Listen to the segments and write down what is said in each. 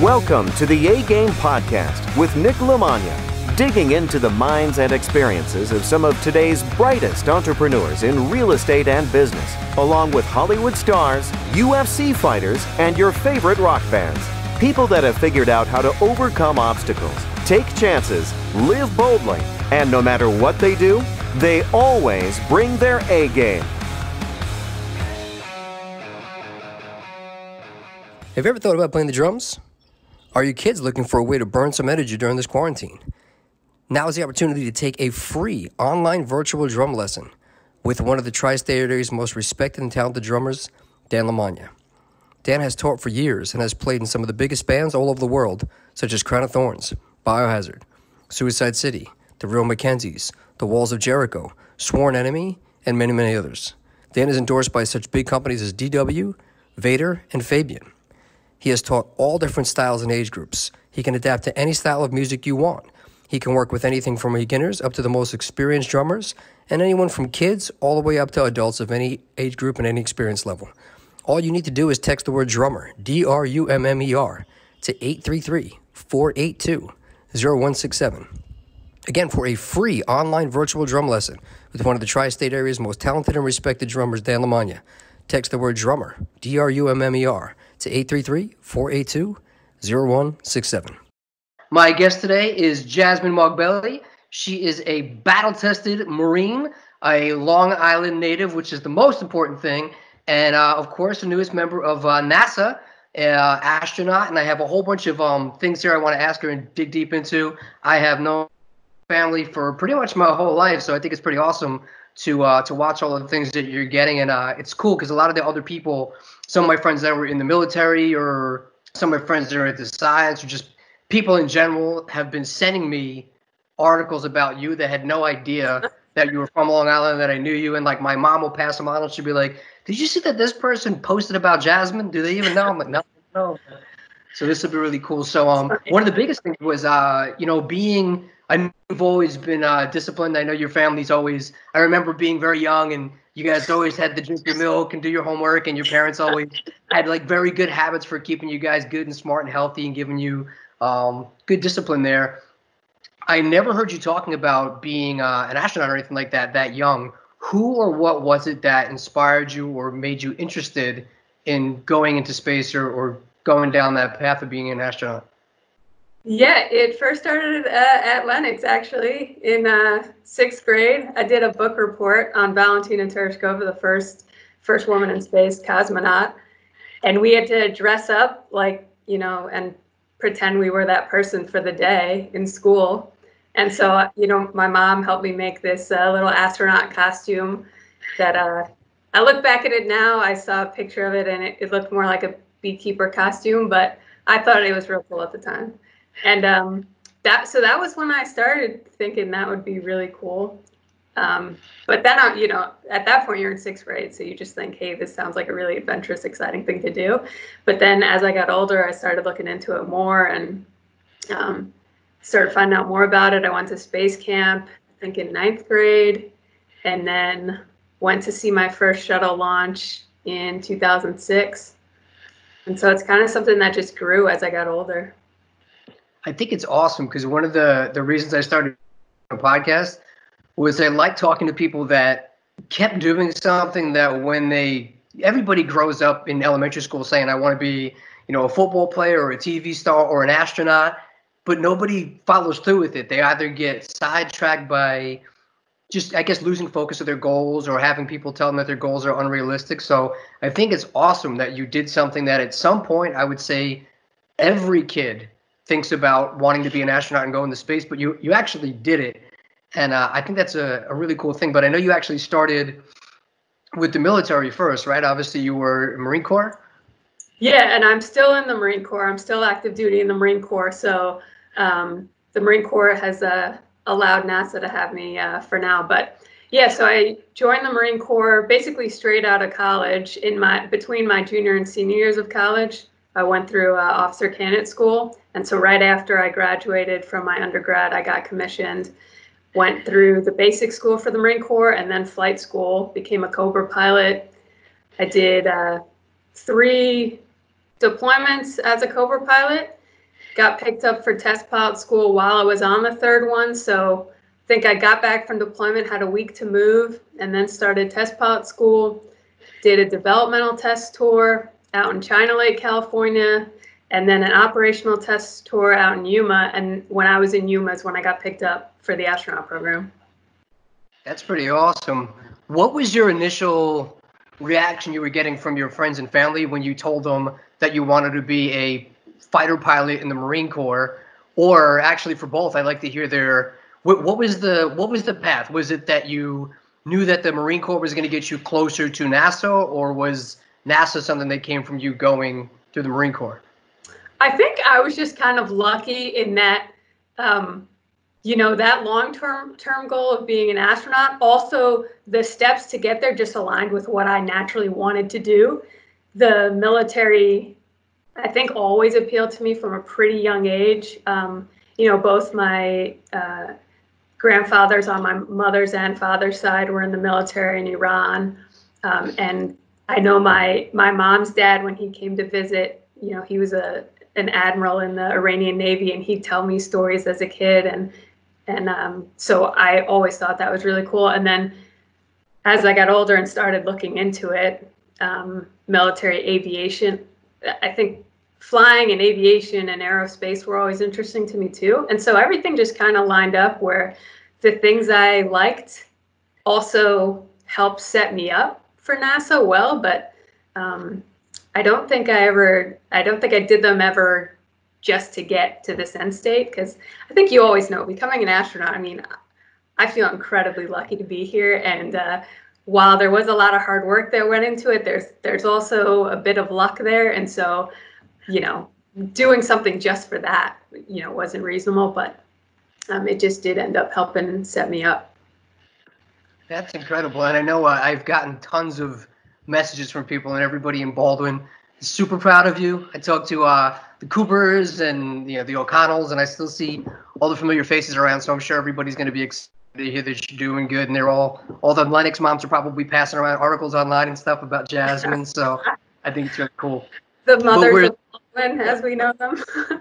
Welcome to the A-Game Podcast with Nick Lamagna, digging into the minds and experiences of some of today's brightest entrepreneurs in real estate and business, along with Hollywood stars, UFC fighters, and your favorite rock bands. People that have figured out how to overcome obstacles, take chances, live boldly, and no matter what they do, they always bring their A-game. Have you ever thought about playing the drums? Are your kids looking for a way to burn some energy during this quarantine? Now is the opportunity to take a free online virtual drum lesson with one of the tri-state area's most respected and talented drummers, Dan Lamagna. Dan has taught for years and has played in some of the biggest bands all over the world, such as Crown of Thorns, Biohazard, Suicide City, The Real Mackenzies, The Walls of Jericho, Sworn Enemy, and many, many others. Dan is endorsed by such big companies as DW, Vader, and Fabian. He has taught all different styles and age groups. He can adapt to any style of music you want. He can work with anything from beginners up to the most experienced drummers, and anyone from kids all the way up to adults of any age group and any experience level. All you need to do is text the word drummer, D-R-U-M-M-E-R, to 833-482-0167. Again, for a free online virtual drum lesson with one of the tri-state area's most talented and respected drummers, Dan Lamagna. Text the word drummer, D-R-U-M-M-E-R, to 833-482-0167. My guest today is Jasmin Moghbeli. She is a battle-tested Marine, a Long Island native, which is the most important thing, and of course, the newest member of NASA, astronaut. And I have a whole bunch of things here I want to ask her and dig deep into. I have known family for pretty much my whole life, so I think it's pretty awesome to watch all of the things that you're getting. And it's cool because a lot of the other people, some of my friends that were in the military, or some of my friends that are into science, or just people in general, have been sending me articles about you that had no idea that you were from Long Island, that I knew you. And like, my mom will pass them on and she'll be like, did you see that this person posted about Jasmin? Do they even know? I'm like, no. So this will be really cool. So one of the biggest things was, being, I know you've always been disciplined. I know your family's always, I remember being very young and you guys always had to drink your milk and do your homework, and your parents always had like very good habits for keeping you guys good and smart and healthy and giving you good discipline there. I never heard you talking about being an astronaut or anything like that young. Who or what was it that inspired you or made you interested in going into space or going down that path of being an astronaut? Yeah, it first started at Lennox, actually, in 6th grade. I did a book report on Valentina Tereshkova, the first woman in space cosmonaut. And we had to dress up and pretend we were that person for the day in school. And so, my mom helped me make this little astronaut costume that I look back at it now. I saw a picture of it and it looked more like a beekeeper costume, but I thought it was real cool at the time. And that was when I started thinking that would be really cool. But then, at that point you're in 6th grade, so you just think, hey, this sounds like a really adventurous, exciting thing to do. But then as I got older, I started looking into it more and started finding out more about it. I went to space camp, I think in 9th grade, and then went to see my first shuttle launch in 2006. And so it's kind of something that just grew as I got older. I think it's awesome because one of the reasons I started a podcast was I like talking to people that kept doing something that everybody grows up in elementary school saying, I want to be, a football player or a TV star or an astronaut, but nobody follows through with it. They either get sidetracked by just, I guess, losing focus of their goals or having people tell them that their goals are unrealistic. So I think it's awesome that you did something that at some point I would say every kid thinks about wanting to be an astronaut and go into space, but you actually did it. And I think that's a really cool thing. But I know you actually started with the military first, right? Obviously, you were Marine Corps. Yeah, and I'm still in the Marine Corps. I'm still active duty in the Marine Corps. So the Marine Corps has allowed NASA to have me for now. But yeah, so I joined the Marine Corps basically straight out of college. Between my junior and senior years of college, I went through officer candidate school. And so right after I graduated from my undergrad, I got commissioned, went through the basic school for the Marine Corps and then flight school, became a Cobra pilot. I did 3 deployments as a Cobra pilot. got picked up for test pilot school while I was on the third one. So I think I got back from deployment, had a week to move, and then started test pilot school, did a developmental test tour out in China Lake, California, and then an operational test tour out in Yuma. And when I was in Yuma is when I got picked up for the astronaut program. That's pretty awesome. What was your initial reaction you were getting from your friends and family when you told them that you wanted to be a fighter pilot in the Marine Corps? Or actually for both, I'd like to hear their, what was the path? Was it that you knew that the Marine Corps was going to get you closer to NASA, or was NASA something that came from you going through the Marine Corps? I think I was just kind of lucky in that, that long-term goal of being an astronaut. Also, the steps to get there just aligned with what I naturally wanted to do. The military, I think, always appealed to me from a pretty young age. Both my grandfathers on my mother's and father's side were in the military in Iran. And I know my mom's dad, when he came to visit, he was an admiral in the Iranian Navy, and he'd tell me stories as a kid. And so I always thought that was really cool. And then as I got older and started looking into it, military aviation, I think flying and aviation and aerospace were always interesting to me too. And so everything just kind of lined up where the things I liked also helped set me up for NASA well, but I don't think I did them ever just to get to this end state, because I think you always know, becoming an astronaut, I mean, I feel incredibly lucky to be here. And while there was a lot of hard work that went into it, there's also a bit of luck there. And so, doing something just for that, wasn't reasonable, but it just did end up helping set me up. That's incredible. And I know I've gotten tons of messages from people, and everybody in Baldwin is super proud of you. I talked to the Coopers and the O'Connells, and I still see all the familiar faces around, so I'm sure everybody's going to be excited to hear that you're doing good. And they're all the Lennox moms are probably passing around articles online and stuff about Jasmin, so I think it's really cool. The mothers of Baldwin, as we know them.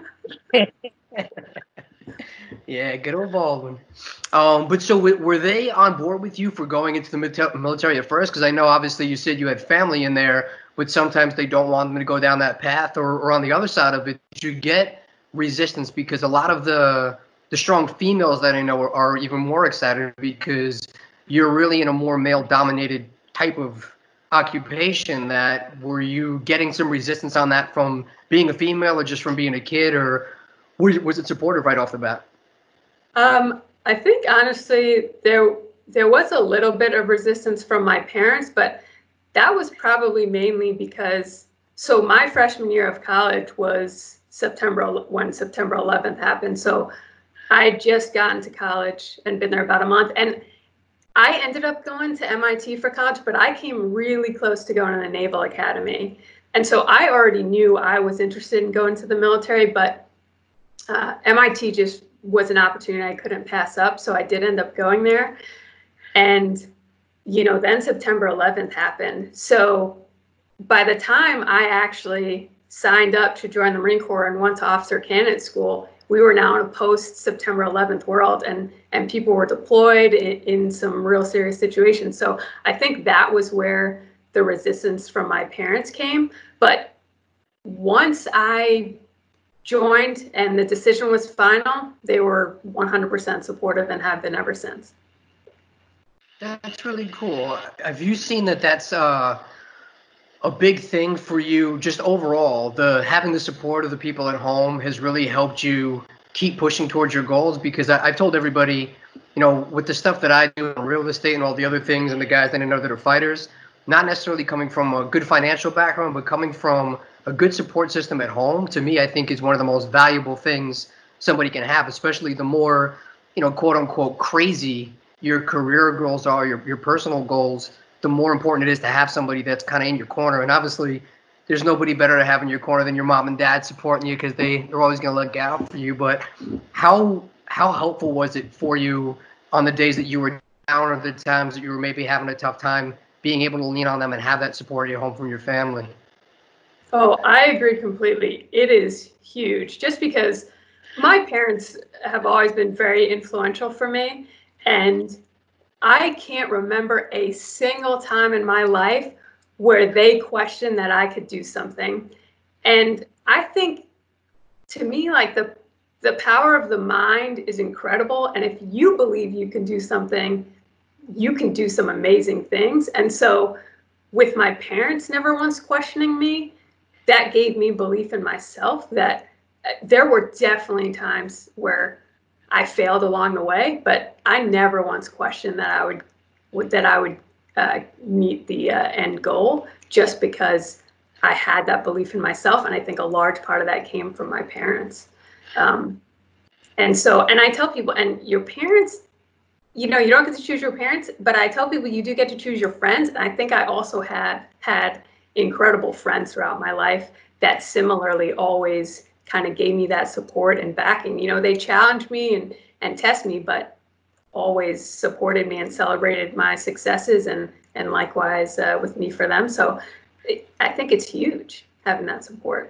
Yeah, good old Baldwin. But so were they on board with you for going into the military at first? Because I know obviously you said you had family in there, but sometimes they don't want them to go down that path. Or on the other side of it, did you get resistance? Because a lot of the strong females that I know are even more excited because you're really in a more male-dominated type of occupation. Were you getting some resistance on that from being a female, or just from being a kid, or was it supportive right off the bat? I think honestly there was a little bit of resistance from my parents, but that was probably mainly because, so my freshman year of college was when September 11th happened. So I had just gotten to college and been there about a month, and I ended up going to MIT for college, but I came really close to going to the Naval Academy. And so I already knew I was interested in going to the military, but MIT just was an opportunity I couldn't pass up. So I did end up going there. And, then September 11th happened. So by the time I actually signed up to join the Marine Corps and went to officer candidate school, we were now in a post-September 11th world, and people were deployed in some real serious situations. So I think that was where the resistance from my parents came. But once I joined and the decision was final, they were 100% supportive and have been ever since. That's really cool. Have you seen that that's a big thing for you just overall? Having the support of the people at home has really helped you keep pushing towards your goals? Because I've told everybody, with the stuff that I do in real estate and all the other things, and the guys that I know that are fighters, not necessarily coming from a good financial background, but coming from a good support system at home, to me, I think is one of the most valuable things somebody can have, especially the more, quote unquote, crazy your career goals are, your personal goals, the more important it is to have somebody that's kind of in your corner. And obviously, there's nobody better to have in your corner than your mom and dad supporting you, because they're always going to look out for you. But how helpful was it for you on the days that you were down, or the times that you were maybe having a tough time, being able to lean on them and have that support at home from your family? Oh, I agree completely. It is huge just because my parents have always been very influential for me. And I can't remember a single time in my life where they questioned that I could do something. And I think to me, like the power of the mind is incredible. And if you believe you can do something, you can do some amazing things. And so with my parents never once questioning me, that gave me belief in myself that there were definitely times where I failed along the way, but I never once questioned that I would meet the end goal just because I had that belief in myself. And I think a large part of that came from my parents. And I tell people, and your parents, you don't get to choose your parents, but I tell people you do get to choose your friends. And I think I also had incredible friends throughout my life that similarly always kind of gave me that support and backing. They challenged me and test me, but always supported me and celebrated my successes and likewise with me for them. So I think it's huge having that support.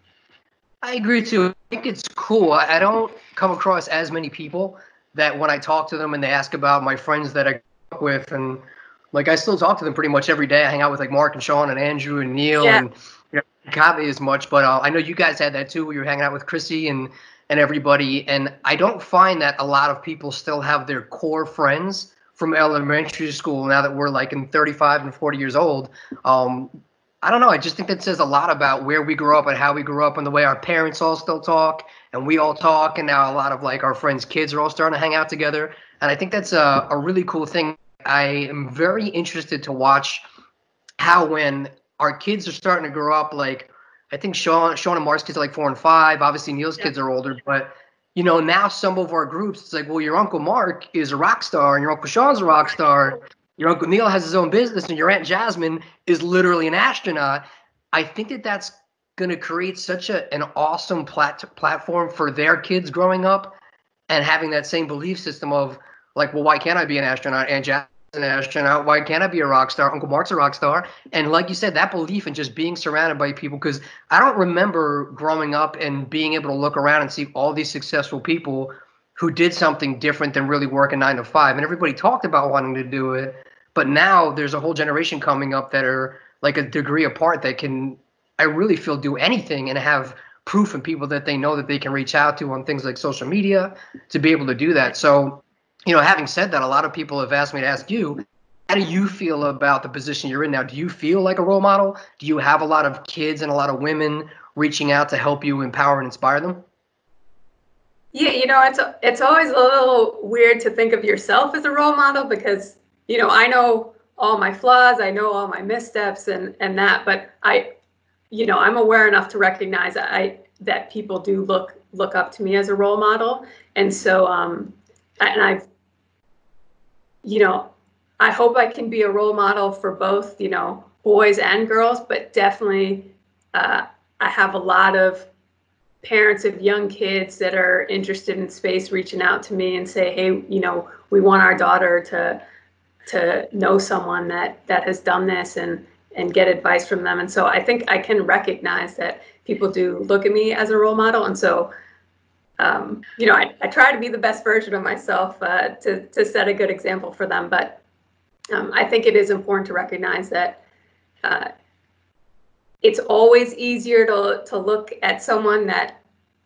I agree too. I think it's cool. I don't come across as many people that when I talk to them and they ask about my friends that I grew up with, and like I still talk to them pretty much every day. I hang out with like Mark and Sean and Andrew and Neil and got me as much, but I know you guys had that too. You were hanging out with Chrissy and everybody, and I don't find that a lot of people still have their core friends from elementary school now that we're like in 35 and 40 years old. I don't know. I just think that says a lot about where we grew up and how we grew up and the way our parents all still talk and we all talk. And now a lot of like our friends' kids are all starting to hang out together. And I think that's a really cool thing. I am very interested to watch how when our kids are starting to grow up, like I think Sean and Mark's kids are like 4 and 5. Obviously Neil's kids are older, but now some of our groups, it's like, well, your Uncle Mark is a rock star and your Uncle Sean's a rock star. Your Uncle Neil has his own business and your Aunt Jasmine is literally an astronaut. I think that that's going to create such an awesome platform for their kids growing up and having that same belief system of like, well, why can't I be an astronaut? Aunt Jasmine an astronaut. Why can't I be a rock star? Uncle Mark's a rock star. And like you said, that belief in just being surrounded by people, because I don't remember growing up and being able to look around and see all these successful people who did something different than really working 9 to 5. And everybody talked about wanting to do it. But now there's a whole generation coming up that are like a degree apart that can, I really feel, do anything and have proof and people that they know that they can reach out to on things like social media to be able to do that. So, having said that, a lot of people have asked me to ask you, how do you feel about the position you're in now? Do you feel like a role model? Do you have a lot of kids and a lot of women reaching out to help you empower and inspire them? Yeah, it's always a little weird to think of yourself as a role model because, I know all my flaws, I know all my missteps and that, but I'm aware enough to recognize that people do look up to me as a role model. And so, I hope I can be a role model for both, boys and girls, but definitely I have a lot of parents of young kids that are interested in space reaching out to me and say, hey, we want our daughter to know someone that has done this and get advice from them. And so I think I can recognize that people do look at me as a role model. And so I try to be the best version of myself to set a good example for them. But I think it is important to recognize that it's always easier to look at someone that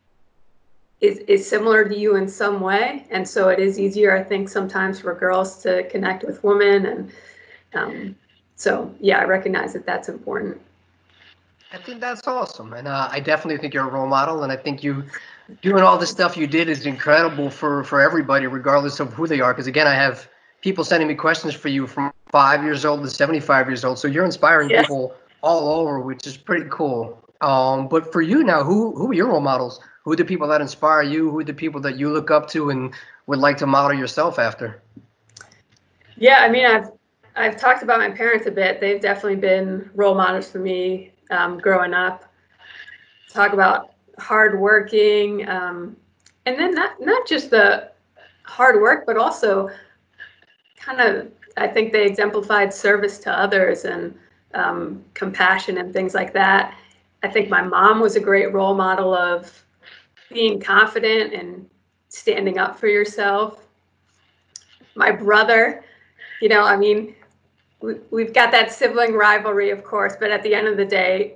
is similar to you in some way. And so it is easier, I think, sometimes for girls to connect with women. And so, yeah, I recognize that that's important. I think that's awesome. And I definitely think you're a role model. And I think you doing all the stuff you did is incredible for everybody, regardless of who they are. Because, again, I have people sending me questions for you from 5 years old to 75 years old. So you're inspiring people all over, which is pretty cool. But for you now, who are your role models? Who are the people that inspire you? Who are the people that you look up to and would like to model yourself after? Yeah, I mean, I've talked about my parents a bit. They've definitely been role models for me growing up. Talk about hardworking, and then not just the hard work, but also kind of, I think they exemplified service to others and compassion and things like that. I think my mom was a great role model of being confident and standing up for yourself. My brother, you know, I mean, we've got that sibling rivalry, of course, but at the end of the day,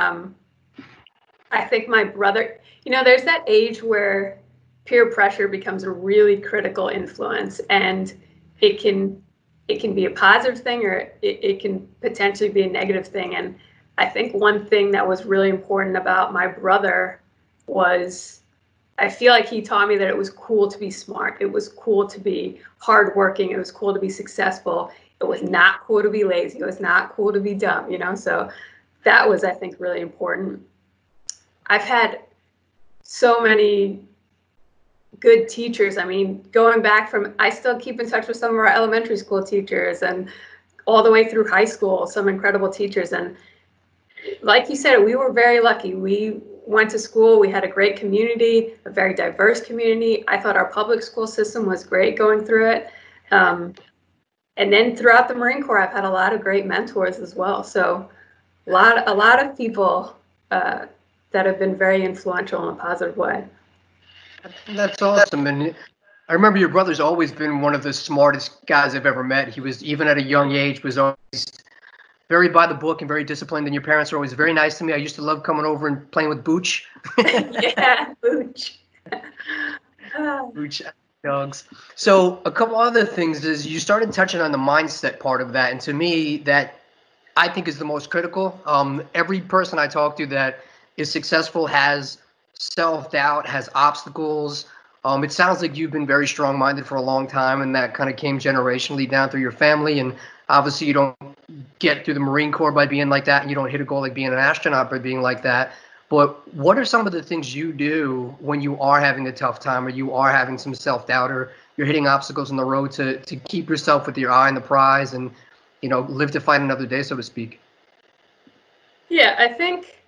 I think my brother, you know, there's that age where peer pressure becomes a really critical influence, and it can be a positive thing, or it can potentially be a negative thing. And I think one thing that was really important about my brother was, I feel like he taught me that it was cool to be smart. It was cool to be hardworking. It was cool to be successful. It was not cool to be lazy. It was not cool to be dumb, you know? So that was, I think, really important. I've had so many good teachers. I mean, going back from, I still keep in touch with some of our elementary school teachers, and all the way through high school, some incredible teachers. And like you said, we were very lucky. We went to school, we had a great community, a very diverse community. I thought our public school system was great going through it. And then throughout the Marine Corps, I've had a lot of great mentors as well. So a lot of people that have been very influential in a positive way. That's awesome. And I remember your brother's always been one of the smartest guys I've ever met. He was, even at a young age, was always very by the book and very disciplined. And your parents were always very nice to me. I used to love coming over and playing with Booch. Yeah, Booch. Booch dogs. So a couple other things is you started touching on the mindset part of that. And to me, that I think is the most critical. Every person I talk to that is successful has self-doubt, has obstacles. It sounds like you've been very strong-minded for a long time, and that kind of came generationally down through your family. And obviously you don't get through the Marine Corps by being like that, and you don't hit a goal like being an astronaut by being like that. But what are some of the things you do when you are having a tough time, or you are having some self-doubt, or you're hitting obstacles on the road to keep yourself with your eye on the prize and, you know, live to fight another day, so to speak? Yeah, I think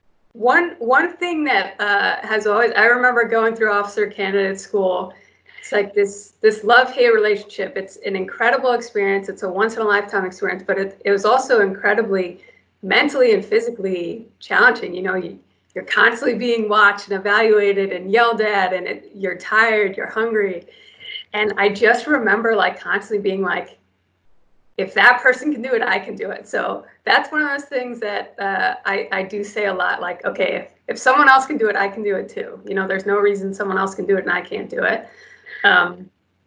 one thing that has always, I remember going through officer candidate school. It's like this love-hate relationship. It's an incredible experience. It's a once-in-a-lifetime experience, but it was also incredibly mentally and physically challenging. You know, you're constantly being watched and evaluated and yelled at, and you're tired, you're hungry. And I just remember like constantly being like, if that person can do it, I can do it. So that's one of those things that I do say a lot, like, okay, if someone else can do it, I can do it too. You know, there's no reason someone else can do it and I can't do it. And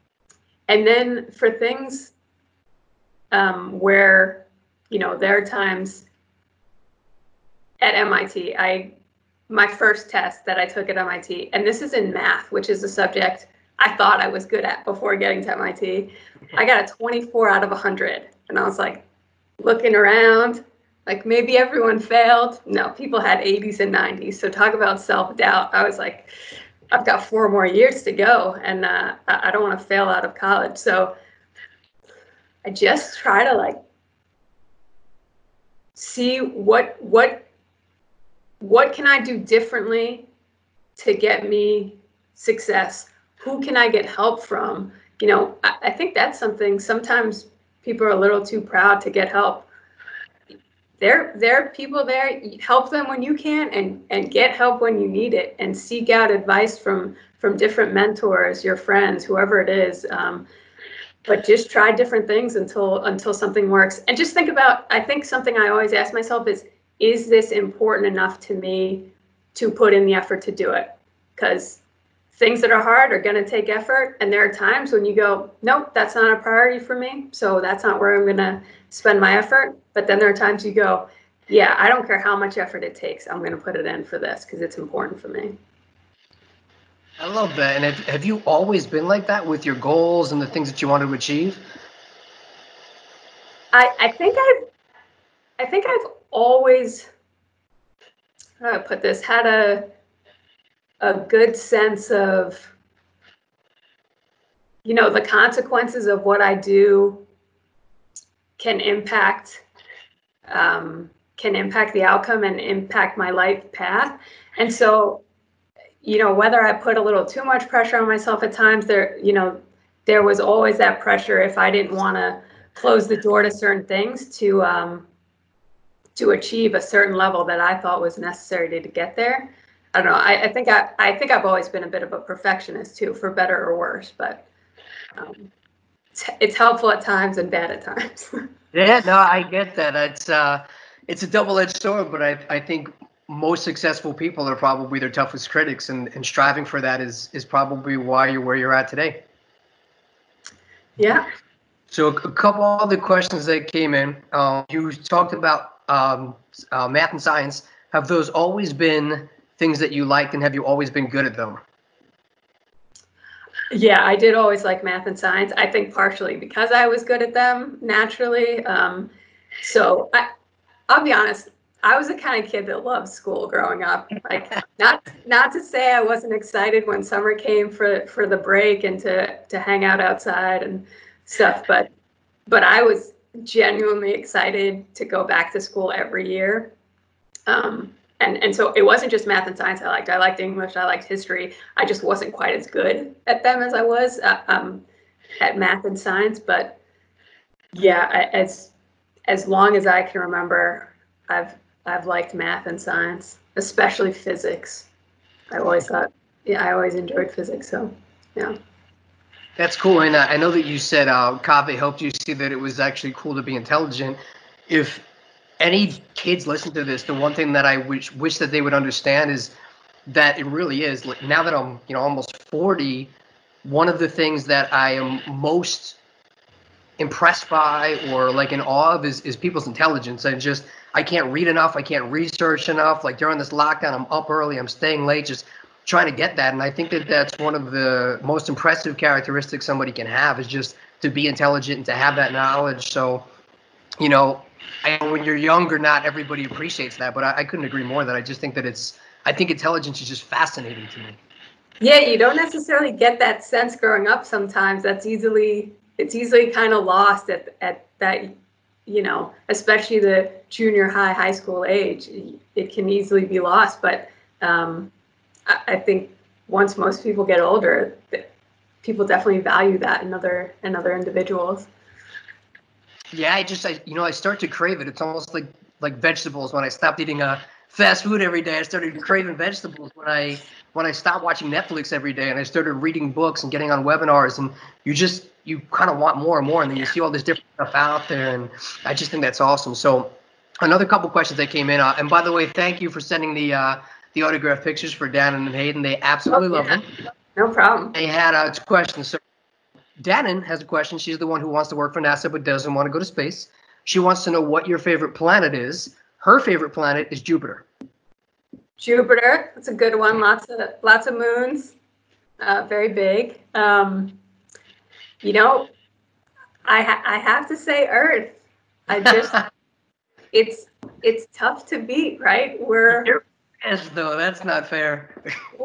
then for things where, you know, there are times at MIT, my first test that I took at MIT, and this is in math, which is a subject I thought I was good at before getting to MIT. I got a 24 out of 100. And I was like looking around, like maybe everyone failed. No, people had 80s and 90s. So talk about self-doubt. I was like, I've got 4 more years to go, and I don't want to fail out of college. So I just try to like see what can I do differently to get me success? Who can I get help from? You know, I think that's something, sometimes people are a little too proud to get help. There are people there, help them when you can, and get help when you need it, and seek out advice from different mentors, your friends, whoever it is. But just try different things until something works. And just think about, I think something I always ask myself is this important enough to me to put in the effort to do it? Because things that are hard are going to take effort. And there are times when you go, nope, that's not a priority for me. So that's not where I'm going to spend my effort. But then there are times you go, yeah, I don't care how much effort it takes. I'm going to put it in for this because it's important for me. I love that. And have you always been like that with your goals and the things that you want to achieve? I think I've always, how do I put this, had a good sense of, you know, the consequences of what I do can impact the outcome and impact my life path. And so, you know, whether I put a little too much pressure on myself at times, there was always that pressure if I didn't want to close the door to certain things to to achieve a certain level that I thought was necessary to get there. I don't know. I think I've always been a bit of a perfectionist too, for better or worse. But it's helpful at times and bad at times. Yeah, no, I get that. It's a double-edged sword, but I think most successful people are probably their toughest critics, and striving for that is probably why you're where you're at today. Yeah. So a couple other questions that came in. You talked about math and science. Have those always been things that you liked, and have you always been good at them? Yeah, I did always like math and science. I think partially because I was good at them naturally. So I'll be honest, I was the kind of kid that loved school growing up. Like, not to say I wasn't excited when summer came for the break and to hang out outside and stuff, but I was genuinely excited to go back to school every year. And so it wasn't just math and science I liked. I liked English. I liked history. I just wasn't quite as good at them as I was at math and science. But yeah, as long as I can remember, I've liked math and science, especially physics. I always enjoyed physics. So yeah. That's cool. And I know that you said Kaveh helped you see that it was actually cool to be intelligent. If any kids listen to this, the one thing that I wish that they would understand is that it really is, like, now that I'm almost 40, one of the things that I am most impressed by or like in awe of is people's intelligence. I can't read enough, I can't research enough. Like during this lockdown, I'm up early, I'm staying late, just trying to get that. And I think that that's one of the most impressive characteristics somebody can have, is just to be intelligent and to have that knowledge. So, I know when you're younger, not everybody appreciates that, but I couldn't agree more that I just think that I think intelligence is just fascinating to me. Yeah, you don't necessarily get that sense growing up sometimes. It's easily kind of lost at that, especially the junior high school age. It can easily be lost, but I think once most people get older, people definitely value that in other individuals. Yeah, I start to crave it. It's almost like vegetables. When I stopped eating fast food every day, I started craving vegetables. When I stopped watching Netflix every day and I started reading books and getting on webinars, and you kind of want more and more, and then you see all this different stuff out there, and I just think that's awesome. So another couple questions that came in, and by the way, thank you for sending the autograph pictures for Dan and Hayden. They absolutely love them. No problem. They had 2 questions. So Dannon has a question. She's the one who wants to work for NASA but doesn't want to go to space. She wants to know what your favorite planet is. Her favorite planet is Jupiter. Jupiter, that's a good one. Lots of moons, very big. I have to say Earth. It's tough to beat, right? Yes, though that's not fair.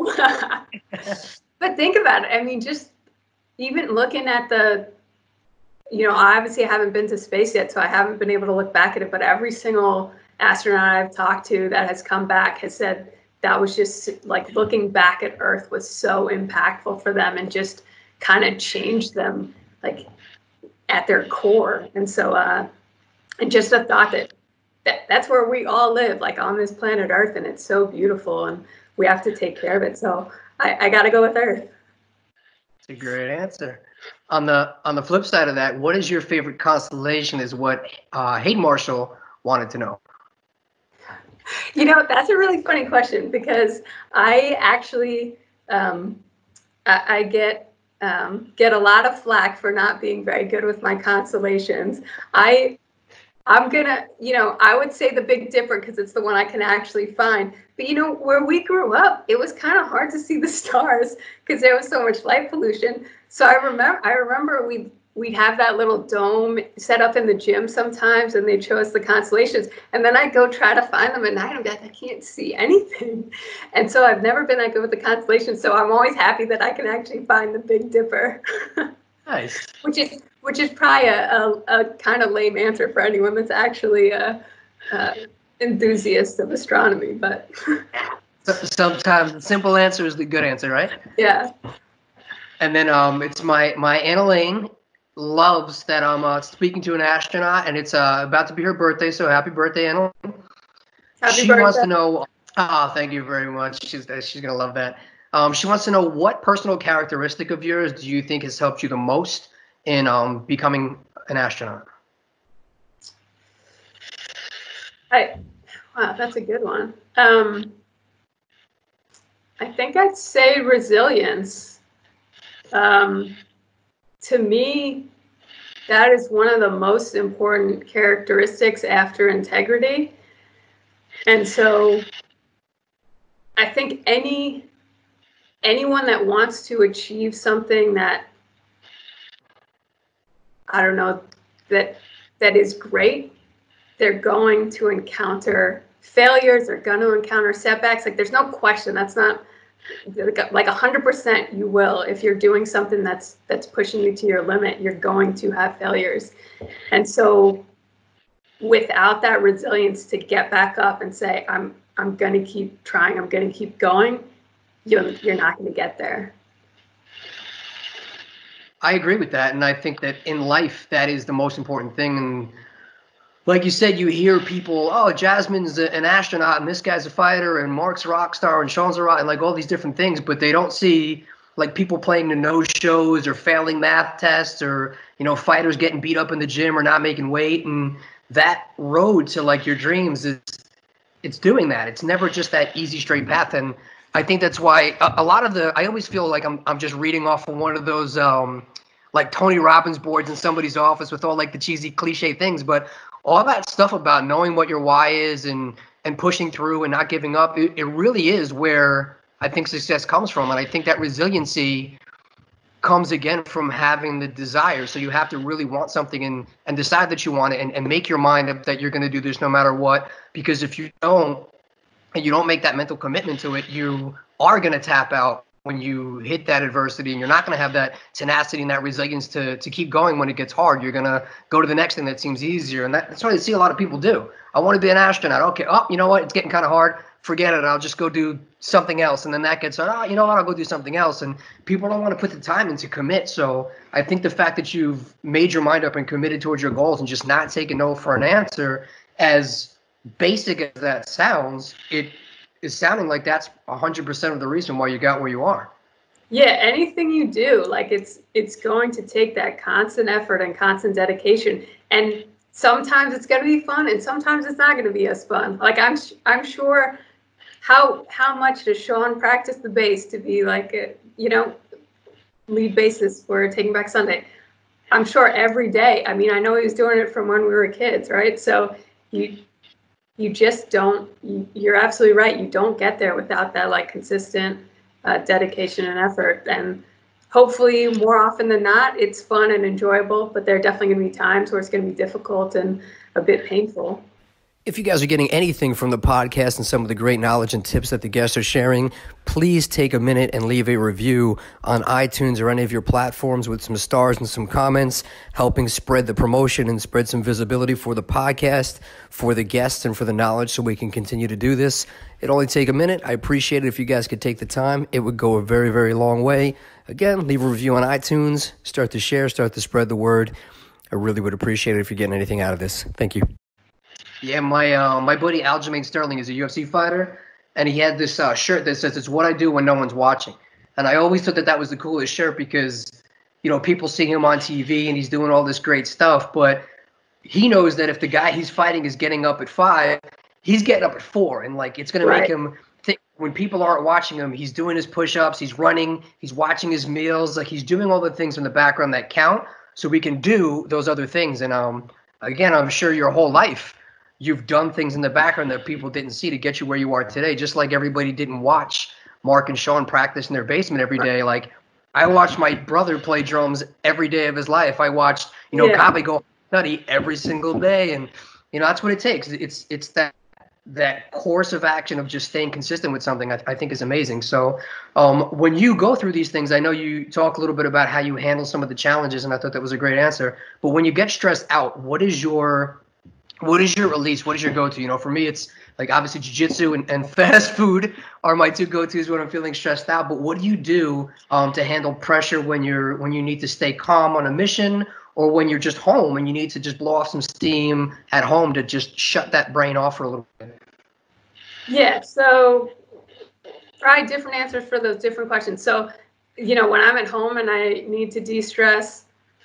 But think about it. I mean, just even looking at obviously I haven't been to space yet, so I haven't been able to look back at it, but every single astronaut I've talked to that has come back has said that was just like looking back at Earth was so impactful for them and just kind of changed them like at their core. And so, and just the thought that's where we all live, like on this planet Earth, and it's so beautiful and we have to take care of it. So I got to go with Earth. It's a great answer. On the flip side of that, what is your favorite constellation is what Hayden Marshall wanted to know. That's a really funny question because I actually I get a lot of flack for not being very good with my constellations. I'm gonna, I would say the Big Dipper because it's the one I can actually find. But where we grew up, it was kind of hard to see the stars because there was so much light pollution. So I remember we'd have that little dome set up in the gym sometimes, and they'd show us the constellations. And then I'd go try to find them at night. I'm like, I can't see anything. And so I've never been that good with the constellations. So I'm always happy that I can actually find the Big Dipper. Nice. Which is probably a kind of lame answer for anyone that's actually a enthusiast of astronomy, but sometimes the simple answer is the good answer, right? Yeah. And then it's my Anna Lane loves that I'm speaking to an astronaut, and it's about to be her birthday, so happy birthday, Anna Lane. Happy She birthday. wants to know. Thank you very much. She's gonna love that. She wants to know, what personal characteristic of yours do you think has helped you the most in becoming an astronaut? Wow, that's a good one. I think I'd say resilience. To me, that is one of the most important characteristics after integrity. And so I think anyone that wants to achieve something that, I don't know, that is great, they're going to encounter failures, they're going to encounter setbacks. Like, there's no question. That's not like 100% you will. If you're doing something that's pushing you to your limit, you're going to have failures. And so without that resilience to get back up and say, I'm going to keep trying, I'm going to keep going, you're not going to get there. I agree with that, and I think that in life that is the most important thing. And like you said, you hear people, oh, Jasmine's an astronaut, and this guy's a fighter, and Mark's a rock star, and Sean's a rock, and like all these different things, but they don't see like people playing the no-shows or failing math tests, or, you know, fighters getting beat up in the gym or not making weight. And that road to like your dreams it's doing that. It's never just that easy straight path. And I think that's why a lot of I always feel like I'm just reading off of one of those like Tony Robbins boards in somebody's office with all like the cheesy cliche things, but all that stuff about knowing what your why is and pushing through and not giving up, it really is where I think success comes from. And I think that resiliency comes again from having the desire. So you have to really want something and decide that you want it, and make your mind up that you're going to do this no matter what. Because if you don't, and you don't make that mental commitment to it, you are going to tap out when you hit that adversity, and you're not going to have that tenacity and that resilience to keep going when it gets hard. You're going to go to the next thing that seems easier. And that's what I see a lot of people do. I want to be an astronaut. Okay. Oh, you know what? It's getting kind of hard. Forget it. I'll just go do something else. And then that gets, oh, you know what? I'll go do something else. And people don't want to put the time in to commit. So I think the fact that you've made your mind up and committed towards your goals and just not taking no for an answer, as basic as that sounds, it is sounding like that's 100% of the reason why you got where you are. Yeah, anything you do, like it's going to take that constant effort and constant dedication. And sometimes it's going to be fun, and sometimes it's not going to be as fun. Like I'm sure, how much does Sean practice the bass to be like a, lead bassist for Taking Back Sunday? I'm sure every day. I mean, I know he was doing it from when we were kids, right? So you just don't, you're absolutely right. You don't get there without that like consistent dedication and effort. And hopefully more often than not, it's fun and enjoyable, but there are definitely going to be times where it's going to be difficult and a bit painful. If you guys are getting anything from the podcast and some of the great knowledge and tips that the guests are sharing, please take a minute and leave a review on iTunes or any of your platforms with some stars and some comments, helping spread the promotion and spread some visibility for the podcast, for the guests, and for the knowledge, so we can continue to do this. It'll only take a minute. I appreciate it if you guys could take the time. It would go a very, very long way. Again, leave a review on iTunes, start to share, start to spread the word. I really would appreciate it if you're getting anything out of this. Thank you. Yeah, my buddy Aljamain Sterling is a UFC fighter, and he had this shirt that says, "It's what I do when no one's watching." And I always thought that was the coolest shirt because, people see him on TV and he's doing all this great stuff, but he knows that if the guy he's fighting is getting up at 5, he's getting up at 4, and like it's going to make him think when people aren't watching him, he's doing his push-ups, he's running, he's watching his meals, like he's doing all the things in the background that count, so we can do those other things. And again, I'm sure your whole life you've done things in the background that people didn't see to get you where you are today. Just like everybody didn't watch Mark and Sean practice in their basement every day. Like I watched my brother play drums every day of his life. I watched, Kaveh go study every single day. And, that's what it takes. It's that course of action of just staying consistent with something I think is amazing. So when you go through these things, I know you talk a little bit about how you handle some of the challenges, and I thought that was a great answer. But when you get stressed out, what is your release? What is your go-to? For me, it's like obviously jiu-jitsu and fast food are my two go-tos when I'm feeling stressed out. But what do you do to handle pressure when you need to stay calm on a mission, or when you're just home and you need to just blow off some steam at home to just shut that brain off for a little bit? Yeah, so probably different answers for those different questions. So, when I'm at home and I need to de-stress,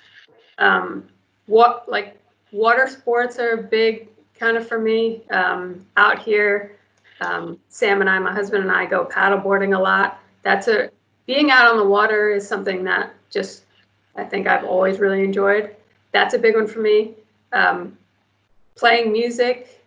water sports are big kind of for me. Out here, Sam and I, my husband and I, go paddleboarding a lot. Being out on the water is something that just I think I've always really enjoyed. That's a big one for me. Playing music,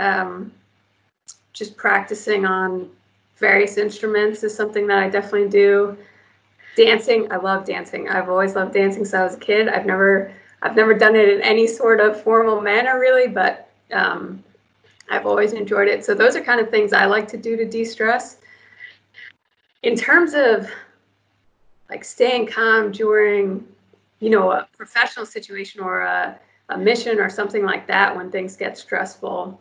just practicing on various instruments is something that I definitely do. Dancing, I love dancing. I've always loved dancing since I was a kid. I've never done it in any sort of formal manner really, but I've always enjoyed it. So those are kind of things I like to do to de-stress. In terms of like staying calm during, a professional situation or a mission or something like that when things get stressful,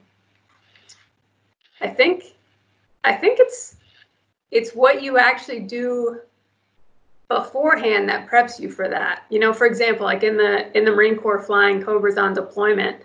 I think it's what you actually do beforehand that preps you for that. For example, like in the Marine Corps flying Cobras on deployment,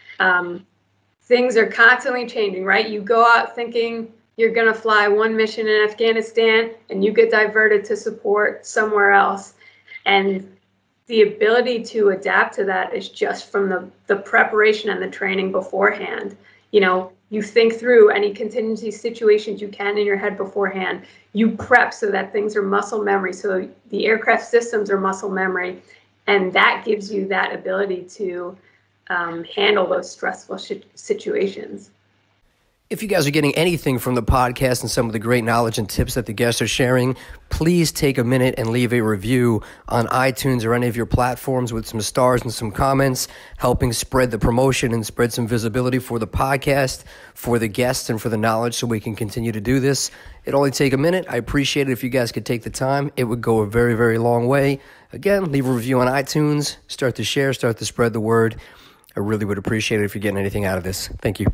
things are constantly changing, right? You go out thinking you're going to fly one mission in Afghanistan and you get diverted to support somewhere else. And the ability to adapt to that is just from the preparation and the training beforehand. You think through any contingency situations you can in your head beforehand. You prep so that things are muscle memory. So the aircraft systems are muscle memory. And that gives you that ability to handle those stressful situations. If you guys are getting anything from the podcast and some of the great knowledge and tips that the guests are sharing, please take a minute and leave a review on iTunes or any of your platforms with some stars and some comments, helping spread the promotion and spread some visibility for the podcast, for the guests, and for the knowledge so we can continue to do this. It'll only take a minute. I appreciate it if you guys could take the time. It would go a very, very long way. Again, leave a review on iTunes, start to share, start to spread the word. I really would appreciate it if you're getting anything out of this. Thank you.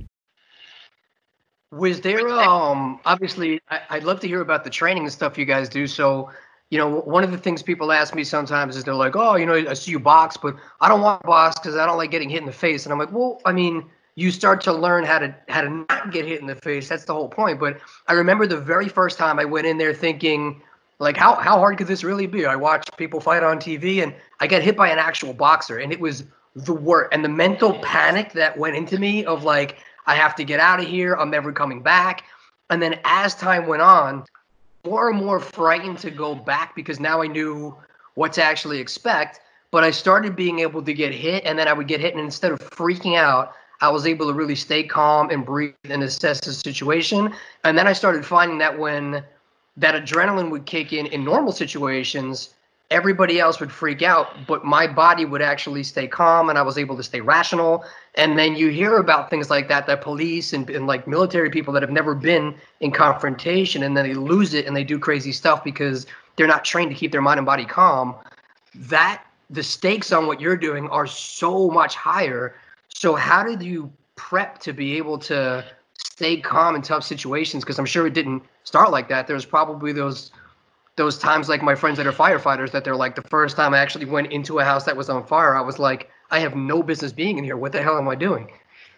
Was there, obviously, I'd love to hear about the training and stuff you guys do. So, one of the things people ask me sometimes is they're like, oh, I see you box, but I don't want to box because I don't like getting hit in the face. And I'm like, well, I mean, you start to learn how to not get hit in the face. That's the whole point. But I remember the very first time I went in there thinking, like, how hard could this really be? I watched people fight on TV and I got hit by an actual boxer, and it was the worst. And the mental panic that went into me of like, I have to get out of here. I'm never coming back. And then as time went on, more and more frightened to go back because now I knew what to actually expect. But I started being able to get hit, and then I would get hit. And instead of freaking out, I was able to really stay calm and breathe and assess the situation. And then I started finding that when that adrenaline would kick in normal situations, everybody else would freak out, but my body would actually stay calm and I was able to stay rational. And then you hear about things like that police and like military people that have never been in confrontation, and then they lose it and they do crazy stuff because they're not trained to keep their mind and body calm. That the stakes on what you're doing are so much higher. So how did you prep to be able to stay calm in tough situations? Because I'm sure it didn't start like that. There's probably those times like my friends that are firefighters that they're like, the first time I actually went into a house that was on fire, I was like, I have no business being in here. What the hell am I doing?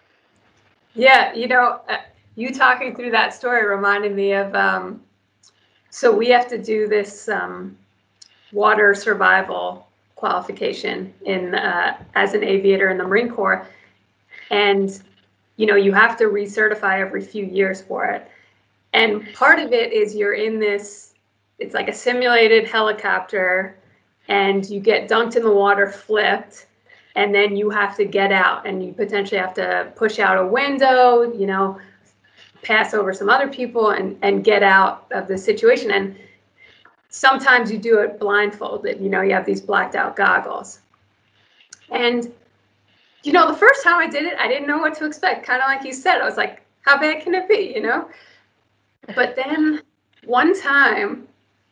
Yeah, you talking through that story reminded me of, so we have to do this water survival qualification as an aviator in the Marine Corps. And, you have to recertify every few years for it. And part of it is you're in this, it's like a simulated helicopter, and you get dunked in the water, flipped, and then you have to get out, and you potentially have to push out a window, pass over some other people and get out of the situation. And sometimes you do it blindfolded, you have these blacked out goggles. And, the first time I did it, I didn't know what to expect. Kind of like you said, I was like, how bad can it be, But then one time,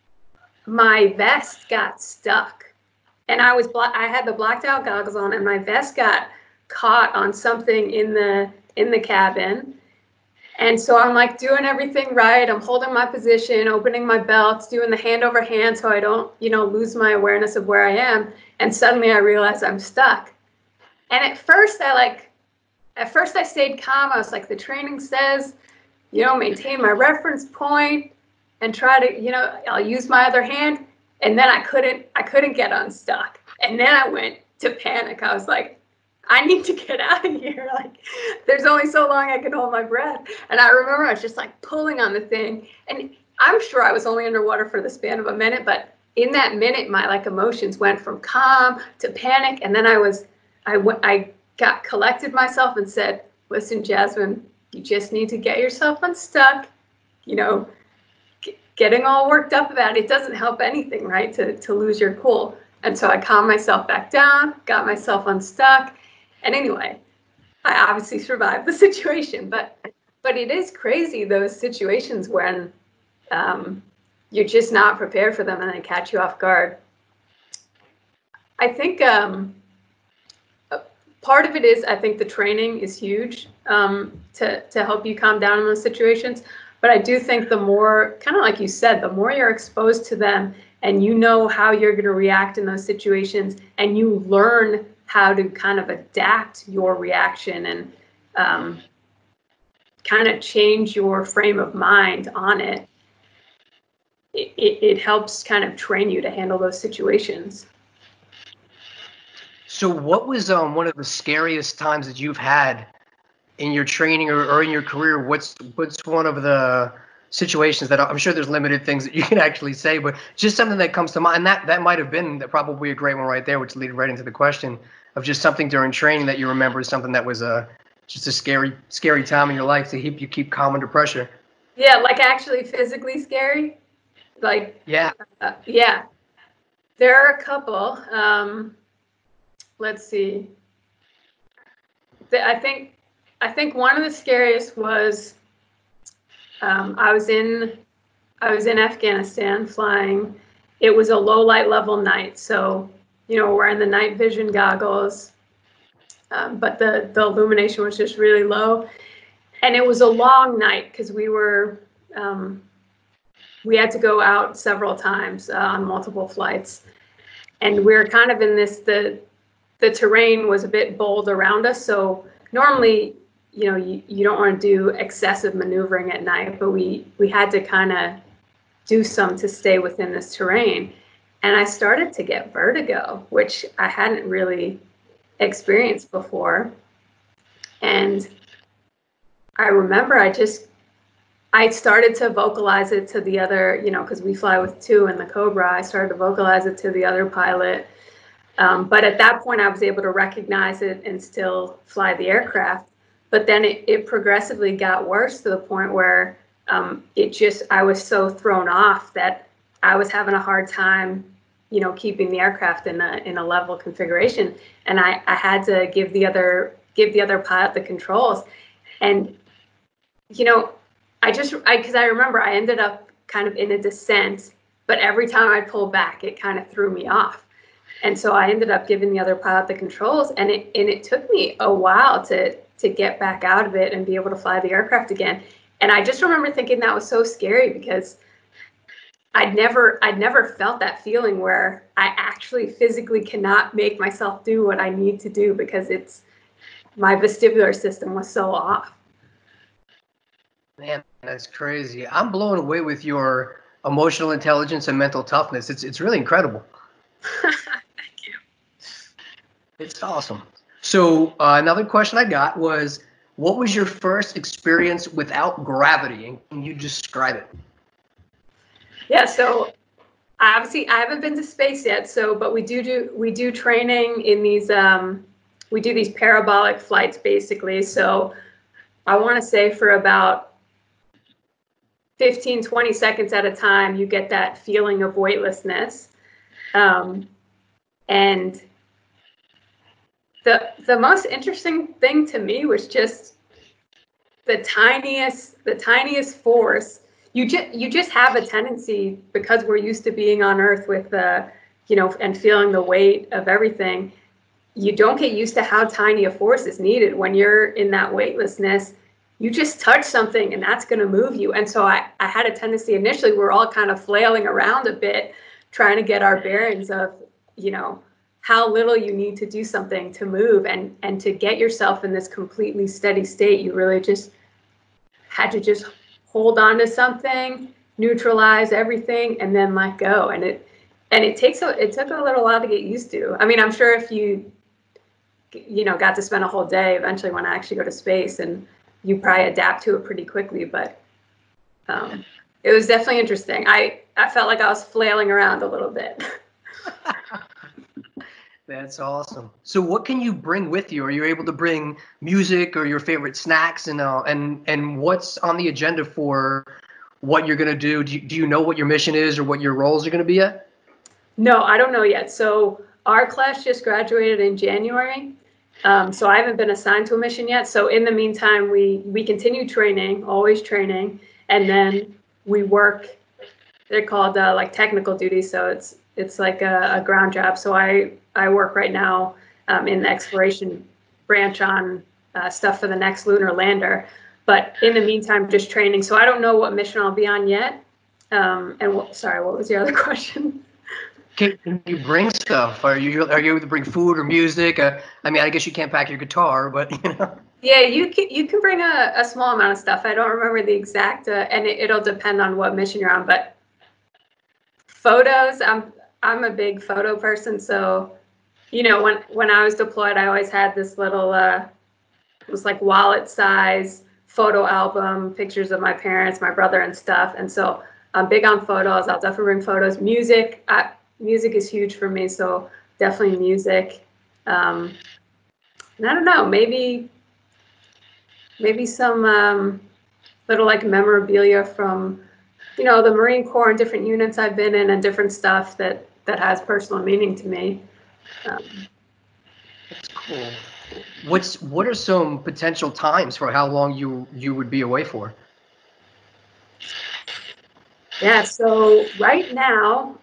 my vest got stuck, and I had the blacked out goggles on, and my vest got caught on something in the cabin. And so I'm like doing everything right. I'm holding my position, opening my belts, doing the hand over hand so I don't, lose my awareness of where I am. And suddenly I realize I'm stuck. And at first I stayed calm. I was like, the training says, maintain my reference point and try to, I'll use my other hand. And then I couldn't get unstuck. And then I went to panic. I was like, I need to get out of here. Like, there's only so long I can hold my breath. And I remember I was just like pulling on the thing. And I'm sure I was only underwater for the span of a minute, but in that minute, my like emotions went from calm to panic. And then I got collected myself and said, listen, Jasmine, you just need to get yourself unstuck. Getting all worked up about it doesn't help anything, right? To lose your cool. And so I calmed myself back down, got myself unstuck. And anyway, I obviously survived the situation, but it is crazy, those situations when you're just not prepared for them and they catch you off guard. I think part of it is, I think the training is huge to help you calm down in those situations. But I do think the more, kind of like you said, the more you're exposed to them and you know how you're going to react in those situations and you learn how to kind of adapt your reaction and kind of change your frame of mind on it, it helps kind of train you to handle those situations. So what was one of the scariest times that you've had in your training or in your career? What's one of the situations that, I'm sure there's limited things that you can actually say, but just something that comes to mind? And that might have been probably a great one right there, which leads right into the question of just something during training that you remember, something that was just a scary time in your life to keep calm under pressure. Yeah, like actually physically scary. Like, yeah. Yeah. There are a couple. Let's see. I think one of the scariest was I was in Afghanistan flying. It was a low light level night, so wearing the night vision goggles, but the illumination was just really low, and it was a long night because we had to go out several times on multiple flights, and we were kind of in this, the terrain was a bit bold around us, so normally you don't want to do excessive maneuvering at night, but we had to kind of do some to stay within this terrain. And I started to get vertigo, which I hadn't really experienced before. And I remember I started to vocalize it to the other, because we fly with two in the Cobra, I started to vocalize it to the other pilot. But at that point, I was able to recognize it and still fly the aircraft. But then it progressively got worse to the point where I was so thrown off that I was having a hard time, keeping the aircraft in a level configuration. And I had to give the other pilot the controls. And, because I remember I ended up kind of in a descent, but every time I pulled back, it kind of threw me off. And so I ended up giving the other pilot the controls, and it took me a while to get back out of it and be able to fly the aircraft again. And I just remember thinking that was so scary because I'd never felt that feeling where I actually physically cannot make myself do what I need to do because my vestibular system was so off. Man, that's crazy. I'm blown away with your emotional intelligence and mental toughness. It's really incredible. Thank you. It's awesome. So another question I got was, what was your first experience without gravity, and can you describe it? Yeah, so obviously I haven't been to space yet. But we do training in these. We do these parabolic flights basically. So I want to say for about 15, 20 seconds at a time, you get that feeling of weightlessness. And the most interesting thing to me was just the tiniest force. You just have a tendency, because we're used to being on Earth with and feeling the weight of everything. You don't get used to how tiny a force is needed when you're in that weightlessness. You just touch something and that's going to move you. And so I had a tendency initially, we're all kind of flailing around a bit, trying to get our bearings of, how little you need to do something to move, and to get yourself in this completely steady state. You really just had to just hold on to something, neutralize everything, and then let go. And it took a little while to get used to. I mean, I'm sure if you got to spend a whole day eventually when I actually go to space, and you probably adapt to it pretty quickly, but it was definitely interesting. I felt like I was flailing around a little bit. That's awesome. So what can you bring with you? Are you able to bring music or your favorite snacks, and what's on the agenda for what you're going to do? Do you know what your mission is or what your roles are going to be yet? No, I don't know yet. So our class just graduated in January. So I haven't been assigned to a mission yet. So in the meantime, we continue training, always training, and then we work. They're called like technical duties. So it's like a ground job. So I work right now in the exploration branch on stuff for the next lunar lander. But in the meantime, just training. So I don't know what mission I'll be on yet. Sorry, what was your other question? Can you bring stuff? Are you able to bring food or music? I mean, I guess you can't pack your guitar, but Yeah, you can bring a small amount of stuff. I don't remember the exact, and it'll depend on what mission you're on. But photos, I'm a big photo person, so when I was deployed, I always had this little it was like wallet size photo album, pictures of my parents, my brother, and stuff. And so I'm big on photos. I'll definitely bring photos. Music, music is huge for me, so definitely music. And I don't know, maybe some little like memorabilia from the Marine Corps and different units I've been in and different stuff that has personal meaning to me. That's cool. What are some potential times for how long you would be away for? Yeah, so right now,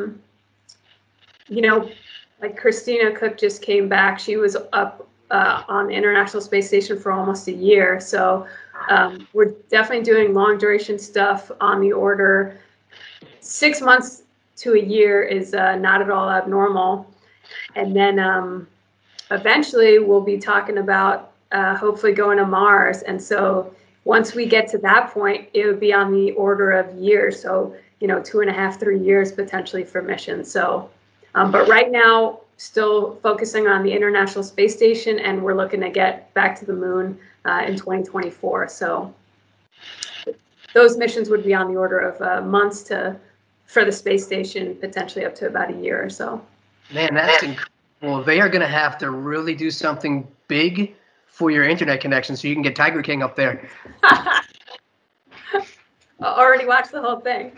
like Christina Cook just came back. She was up on the International Space Station for almost a year. So we're definitely doing long duration stuff on the order. 6 months to a year is not at all abnormal. And then eventually we'll be talking about hopefully going to Mars. And so once we get to that point, it would be on the order of years. So, 2.5, 3 years potentially for missions. So, but right now, still focusing on the International Space Station, and we're looking to get back to the moon in 2024. So those missions would be on the order of months for the space station, potentially up to about a year or so. Man, that's incredible. They are going to have to really do something big for your internet connection so you can get Tiger King up there. I already watched the whole thing.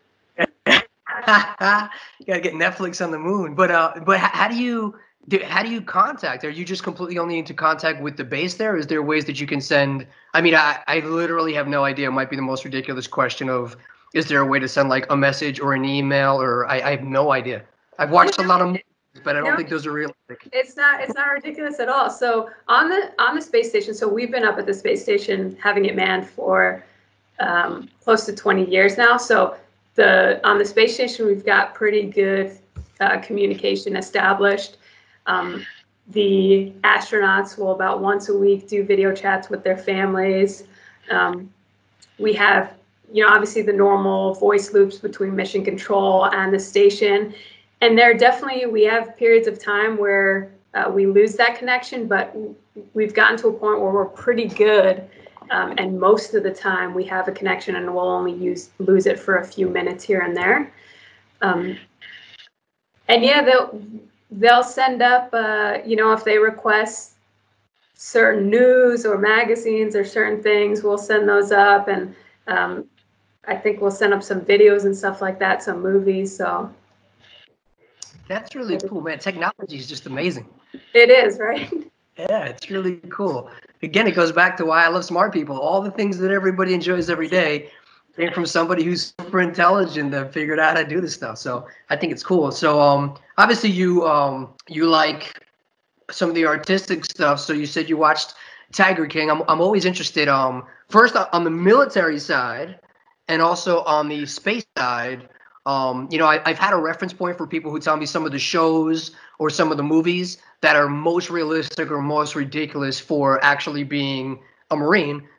You gotta get Netflix on the moon. But how do you contact? Are you just completely only into contact with the base there? Is there ways that you can send? I mean, I literally have no idea. It might be the most ridiculous question of, is there a way to send like a message or an email? Or I have no idea. I've watched a lot of movies, but I don't think those are realistic. It's not ridiculous at all. So on the space station, so we've been up at the space station having it manned for close to 20 years now. So on the space station, we've got pretty good communication established. The astronauts will about once a week do video chats with their families. We have, obviously the normal voice loops between mission control and the station. And we have periods of time where we lose that connection, but we've gotten to a point where we're pretty good. And most of the time we have a connection, and we'll only lose it for a few minutes here and there. And yeah, they'll send up, if they request certain news or magazines or certain things, we'll send those up. And I think we'll send up some videos and stuff like that, some movies. So that's really cool, man. Technology is just amazing. It is, right? Yeah, it's really cool. Again, it goes back to why I love smart people. All the things that everybody enjoys every day came from somebody who's super intelligent that figured out how to do this stuff. So I think it's cool. So obviously you like some of the artistic stuff. So you said you watched Tiger King. I'm always interested first on the military side and also on the space side. I've had a reference point for people who tell me some of the shows or some of the movies that are most realistic or most ridiculous for actually being a Marine.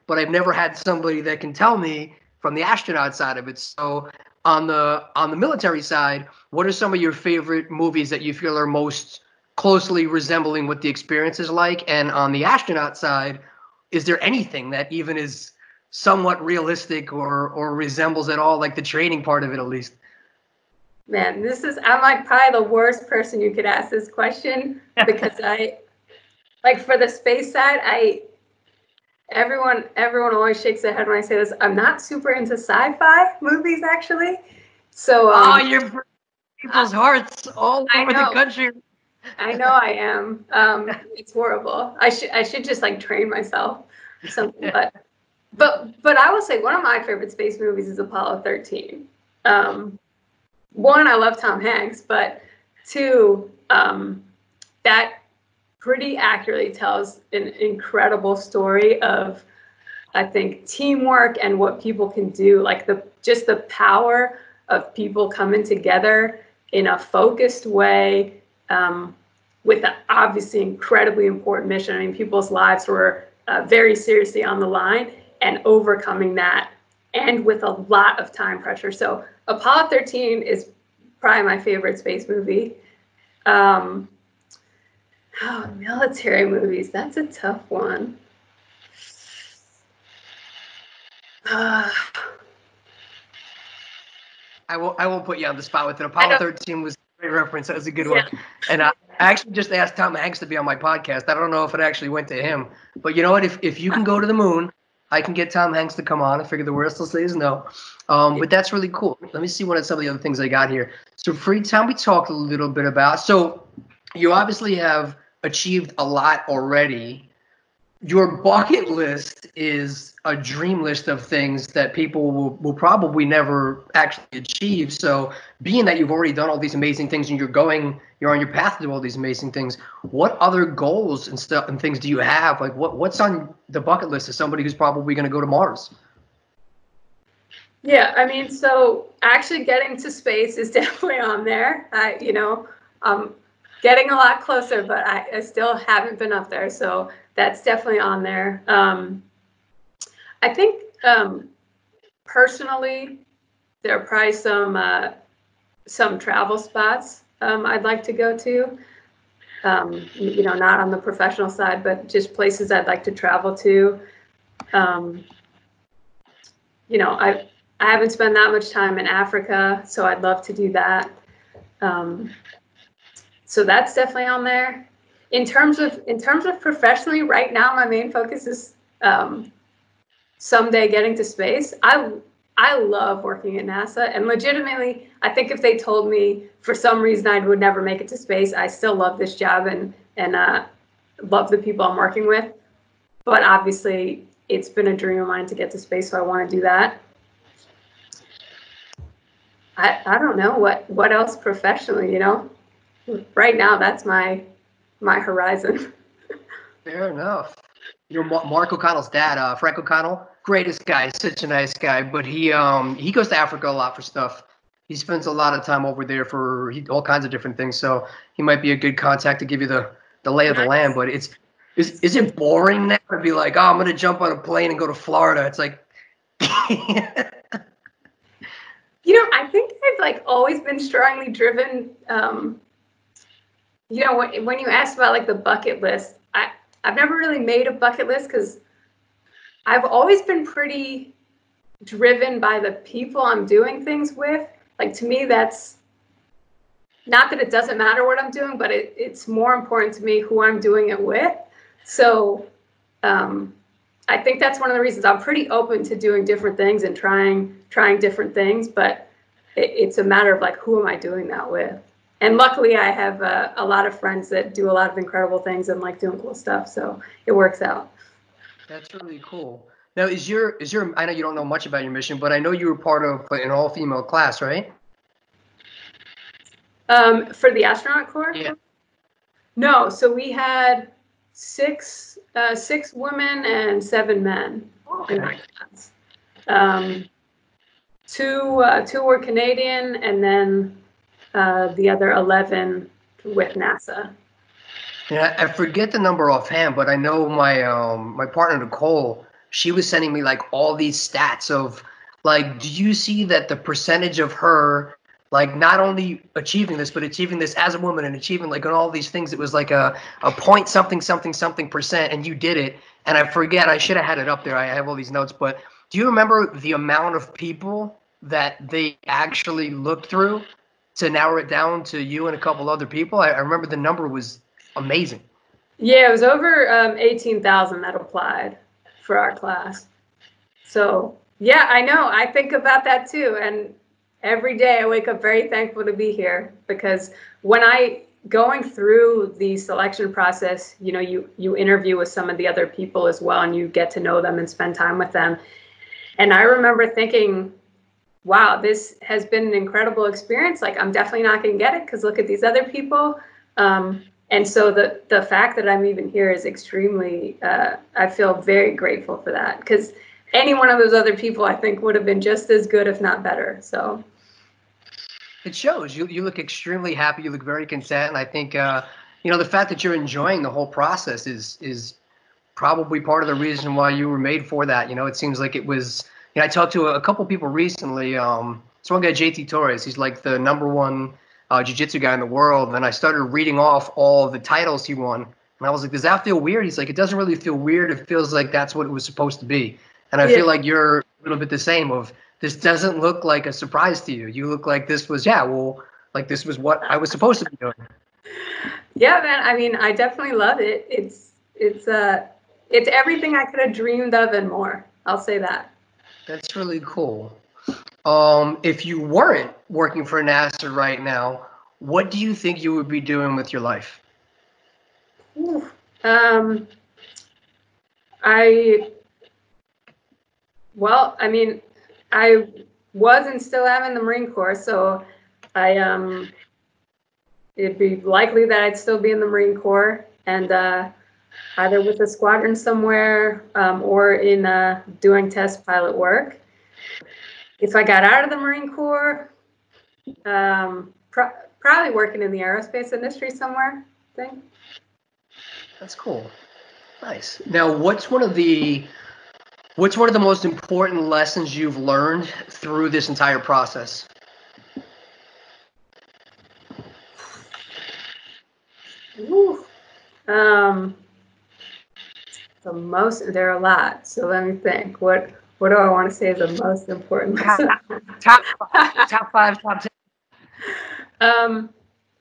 but I've never had somebody that can tell me from the astronaut side of it. So on the military side, what are some of your favorite movies that you feel are most closely resembling what the experience is like? And on the astronaut side, is there anything that even is somewhat realistic or resembles at all, like the training part of it at least? Man, I'm like probably the worst person you could ask this question, because like for the space side, everyone always shakes their head when I say this. I'm not super into sci-fi movies, actually. So you're people's hearts all over the country. I know I am. It's horrible. I should just like train myself or something. But I will say one of my favorite space movies is Apollo 13. One, I love Tom Hanks, but two, that pretty accurately tells an incredible story of, I think, teamwork and what people can do, like just the power of people coming together in a focused way, with an obviously incredibly important mission. I mean, people's lives were very seriously on the line, and overcoming that, and with a lot of time pressure. So Apollo 13 is probably my favorite space movie. Military movies, that's a tough one. I won't put you on the spot with it. Apollo 13 was a great reference. That was a good one. And I actually just asked Tom Hanks to be on my podcast. I don't know if it actually went to him. But you know what? If you can go to the moon, I can get Tom Hanks to come on. I figure the worst he'll say is no. But that's really cool. Let me see what some of the other things I got here. So Freetown, we talked a little bit about. So you obviously have achieved a lot already. Your bucket list is a dream list of things that people will probably never actually achieve. So being that you've already done all these amazing things and you're on your path to do all these amazing things, what other goals and stuff and things do you have? Like what's on the bucket list of somebody who's probably going to go to Mars? Yeah, I mean, so actually getting to space is definitely on there. Getting a lot closer, but I still haven't been up there. So that's definitely on there. I think personally, there are probably some travel spots I'd like to go to. Not on the professional side, but just places I'd like to travel to. I haven't spent that much time in Africa, so I'd love to do that. So that's definitely on there. In terms of professionally, right now my main focus is someday getting to space. I love working at NASA, and legitimately, I think if they told me for some reason I would never make it to space, I still love this job and love the people I'm working with. But obviously, it's been a dream of mine to get to space, so I want to do that. I don't know what else professionally, Right now, that's my horizon. Fair enough. Mark O'Connell's dad, Frank O'Connell, greatest guy, such a nice guy, but he goes to Africa a lot for stuff. He spends a lot of time over there for all kinds of different things, so he might be a good contact to give you the lay of the land. But is it boring now to be like, oh, I'm going to jump on a plane and go to Florida? It's like... I think I've always been strongly driven. When you asked about the bucket list, I've never really made a bucket list because I've always been pretty driven by the people I'm doing things with. To me, that's not that it doesn't matter what I'm doing, but it's more important to me who I'm doing it with. So I think that's one of the reasons I'm pretty open to doing different things and trying different things, but it's a matter of who am I doing that with? And luckily I have a lot of friends that do a lot of incredible things and like doing cool stuff. So it works out. That's really cool. Now is your, I know you don't know much about your mission, but I know you were part of an all-female class, right? For the Astronaut Corps? Yeah. No, so we had six women and 7 men in my class. Two were Canadian, and then the other 11 with NASA. Yeah, I forget the number offhand, but I know my partner Nicole she was sending me like all these stats of like, do you see that the percentage of her like not only achieving this, but achieving this as a woman and achieving like on all these things, it was like a point something something something percent, and you did it. And I forget, I should have had it up there. I have all these notes, but do you remember the amount of people that they actually looked through to narrow it down to you and a couple other people? I remember the number was amazing. Yeah, it was over 18,000 that applied for our class. So yeah, I know. I think about that too. And every day I wake up very thankful to be here, because when going through the selection process, you know, you interview with some of the other people as well, and you get to know them and spend time with them. And I remember thinking, wow, this has been an incredible experience. Like, I'm definitely not going to get it because look at these other people. And so the fact that I'm even here is extremely, I feel very grateful for that, because any one of those other people, I think, would have been just as good, if not better. So it shows. You look extremely happy. You look very content. And I think, you know, the fact that you're enjoying the whole process is probably part of the reason why you were made for that. You know, it seems like it was, you know, I talked to a couple people recently. It's one guy, JT Torres. He's like the #1 jiu-jitsu guy in the world. And I started reading off all the titles he won. And I was like, does that feel weird? He's like, it doesn't really feel weird. It feels like that's what it was supposed to be. And I feel like you're a little bit the same of, this doesn't look like a surprise to you. You look like this was, like this was what I was supposed to be doing. Yeah, man. I mean, I definitely love it. It's everything I could have dreamed of and more. I'll say that. That's really cool. If you weren't working for NASA right now, what do you think you would be doing with your life? Ooh. I mean, I was and still am in the Marine Corps, so it'd be likely that I'd still be in the Marine Corps, and either with a squadron somewhere or in doing test pilot work. If I got out of the Marine Corps, probably working in the aerospace industry somewhere, I think. That's cool. Nice. Now, what's one of the most important lessons you've learned through this entire process? Ooh. There are a lot. So let me think. What do I want to say is the most important lesson? Top 5, top 10.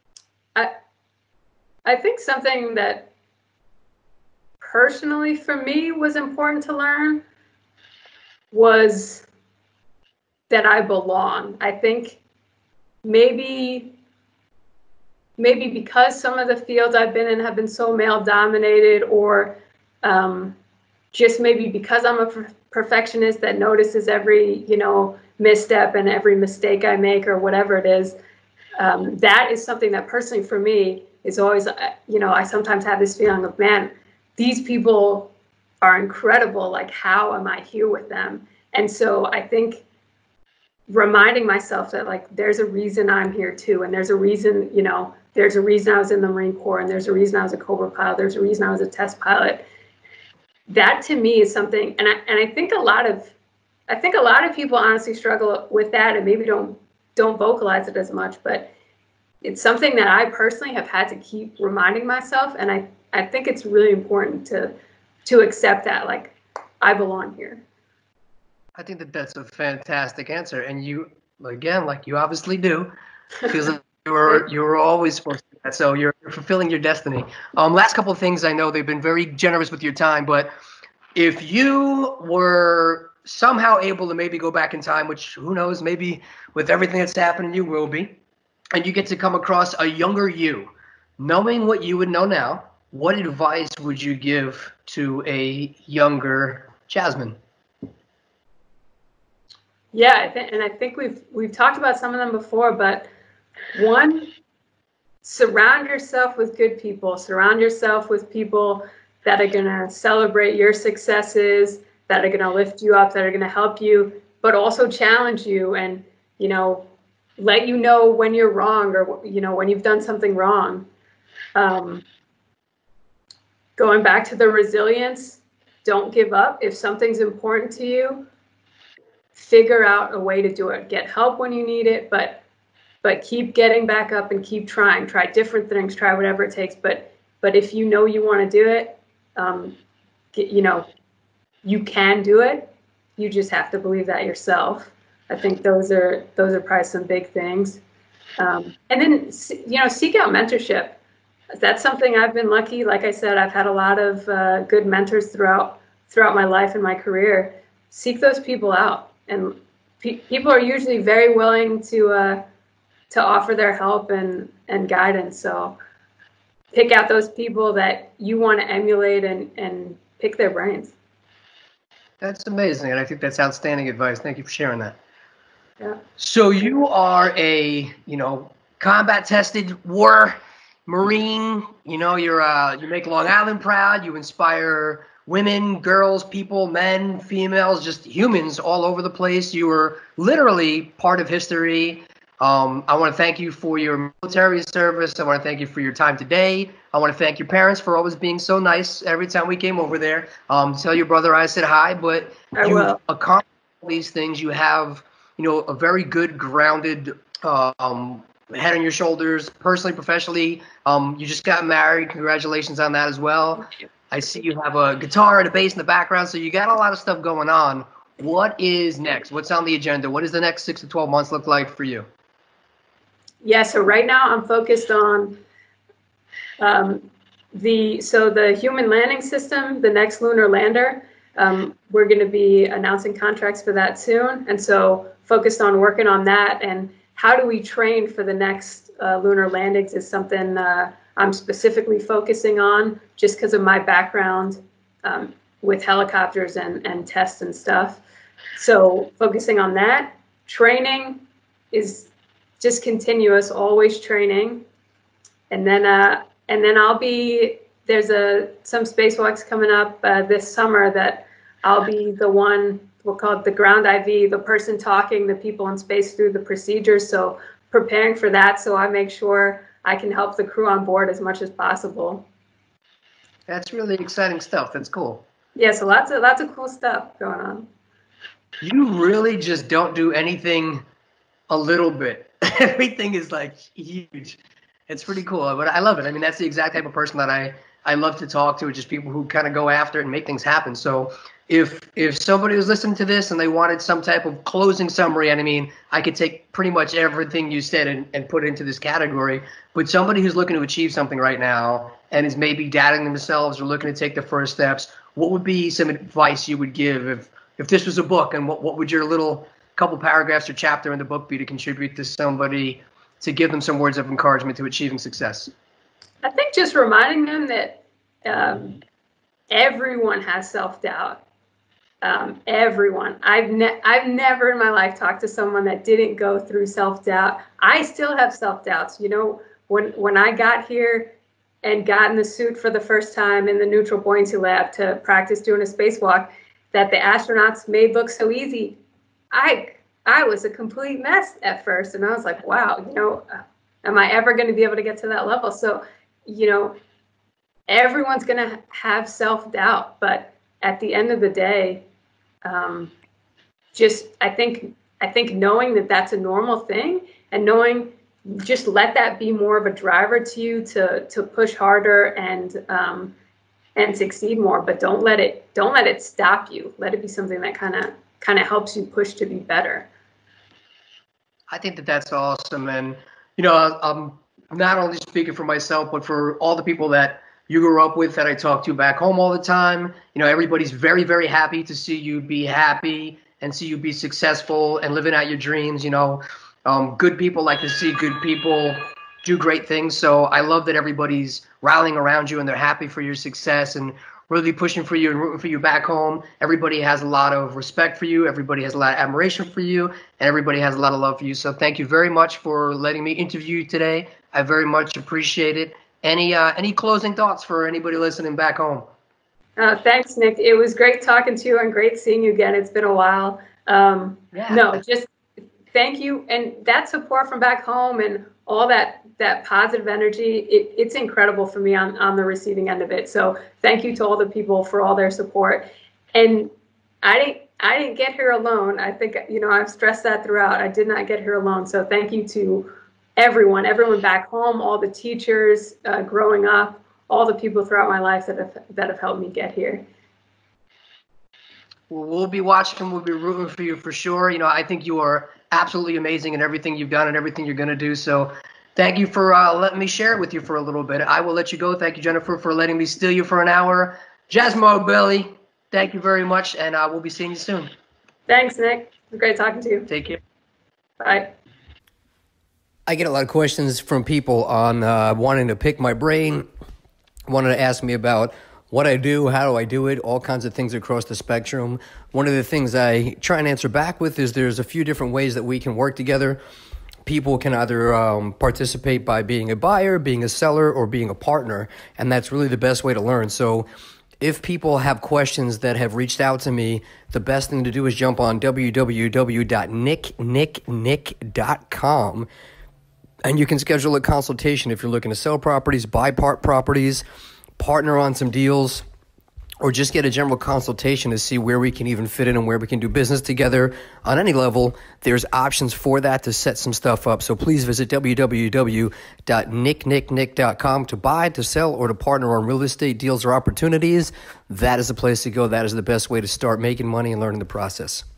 I think something that personally for me was important to learn was that I belong. I think maybe because some of the fields I've been in have been so male dominated, or just maybe because I'm a perfectionist that notices every, you know, misstep and every mistake I make or whatever it is, that is something that personally for me is always, you know, I sometimes have this feeling of, man, these people are incredible. Like, how am I here with them? And so I think reminding myself that, like, there's a reason I'm here too. And there's a reason, you know, there's a reason I was in the Marine Corps, and there's a reason I was a Cobra pilot. There's a reason I was a test pilot. That to me is something, and I think a lot of people honestly struggle with that and maybe don't vocalize it as much, but it's something that I personally have had to keep reminding myself. And I think it's really important to accept that, like, I belong here. I think that that's a fantastic answer. And you, again, like you obviously do, feels like you were always supposed to do that. So you're fulfilling your destiny. Last couple of things, I know they've been very generous with your time, but if you were somehow able to maybe go back in time, which who knows, maybe with everything that's happening, you will be, and you get to come across a younger you, knowing what you would know now, what advice would you give to a younger Jasmin? Yeah, I think we've talked about some of them before, but one, surround yourself with good people. Surround yourself with people that are going to celebrate your successes, that are going to lift you up, that are going to help you, but also challenge you and, you know, let you know when you're wrong, or, you know, when you've done something wrong. Going back to the resilience, don't give up. If something's important to you, figure out a way to do it. Get help when you need it, but keep getting back up and keep trying. Try different things, try whatever it takes. But if you know you want to do it, you can do it. You just have to believe that yourself. I think those are probably some big things. And then, seek out mentorship. That's something I've been lucky. Like I said, I've had a lot of good mentors throughout my life and my career. Seek those people out, and people are usually very willing to offer their help and guidance. So pick out those people that you want to emulate and pick their brains. That's amazing, and I think that's outstanding advice. Thank you for sharing that. Yeah. So you are a, combat-tested war Marine. You make Long Island proud. You inspire women, girls, people, men, females, just humans all over the place. You were literally part of history. I want to thank you for your military service. I want to thank you for your time today. I want to thank your parents for always being so nice every time we came over there. Tell your brother I said hi, but you accomplished all these things. You have, a very good, grounded head on your shoulders, personally, professionally. You just got married. Congratulations on that as well. I see you have a guitar and a bass in the background, so you got a lot of stuff going on. What is next? What's on the agenda? What does the next 6 to 12 months look like for you? Yeah, so right now I'm focused on the human landing system, the next lunar lander. We're going to be announcing contracts for that soon, and so focused on working on that. And how do we train for the next lunar landings is something I'm specifically focusing on, just because of my background with helicopters and tests and stuff. So focusing on that. Training is just continuous, always training. And then there's some spacewalks coming up this summer that I'll be the one, we'll call it the ground IV, the person talking the people in space through the procedures. So preparing for that, so I make sure I can help the crew on board as much as possible. That's really exciting stuff. That's cool. Yeah, so lots of cool stuff going on. You really just don't do anything a little bit. Everything is like huge. It's pretty cool, but I love it. I mean, that's the exact type of person that I love to talk to, just people who kind of go after it and make things happen. So if somebody was listening to this and they wanted some type of closing summary, and I mean, I could take pretty much everything you said and put it into this category, but somebody who's looking to achieve something right now and is maybe doubting themselves or looking to take the first steps, what would be some advice you would give if this was a book, and what would your little couple paragraphs or chapter in the book be to contribute to somebody, to give them some words of encouragement to achieving success? I think just reminding them that everyone has self-doubt. Everyone. I've never in my life talked to someone that didn't go through self-doubt. I still have self-doubts. When I got here and got in the suit for the first time in the neutral buoyancy lab to practice doing a spacewalk that the astronauts made look so easy, I was a complete mess at first, and I was like, wow, am I ever going to be able to get to that level? So, everyone's going to have self-doubt, but at the end of the day, I think knowing that that's a normal thing, and just let that be more of a driver to you to push harder and succeed more, but don't let it stop you. Let it be something that kind of helps you push to be better. I think that's awesome. And, I'm not only speaking for myself, but for all the people that you grew up with, that I talk to back home all the time. Everybody's very, very happy to see you be happy and see you be successful and living out your dreams. Good people like to see good people do great things. So I love that everybody's rallying around you and they're happy for your success and really pushing for you and rooting for you back home. Everybody has a lot of respect for you. Everybody has a lot of admiration for you, and everybody has a lot of love for you. So thank you very much for letting me interview you today. I very much appreciate it. Any closing thoughts for anybody listening back home? Thanks, Nick. It was great talking to you and great seeing you again. It's been a while. No, just thank you. And that support from back home and all that positive energy, it's incredible for me on the receiving end of it. So thank you to all the people for all their support. And I didn't get here alone. I think, I've stressed that throughout. I did not get here alone. So thank you to everyone back home, all the teachers growing up, all the people throughout my life that have helped me get here. Well, we'll be watching. We'll be rooting for you for sure. I think you are absolutely amazing in everything you've done and everything you're going to do. So thank you for letting me share it with you for a little bit. I will let you go. Thank you, Jennifer, for letting me steal you for an hour. Jasmin Moghbeli, thank you very much, and we'll be seeing you soon. Thanks, Nick. It was great talking to you. Take care. Bye. I get a lot of questions from people on wanting to pick my brain, wanting to ask me about what I do, how do I do it, all kinds of things across the spectrum. One of the things I try and answer back with is there's a few different ways that we can work together. People can either participate by being a buyer, being a seller, or being a partner, and that's really the best way to learn. So if people have questions that have reached out to me, the best thing to do is jump on www.nicknick.com, and you can schedule a consultation if you're looking to sell properties, buy properties, partner on some deals, or just get a general consultation to see where we can even fit in and where we can do business together on any level. There's options for that to set some stuff up. So please visit www.nicknick.com to buy, to sell, or to partner on real estate deals or opportunities. That is the place to go. That is the best way to start making money and learning the process.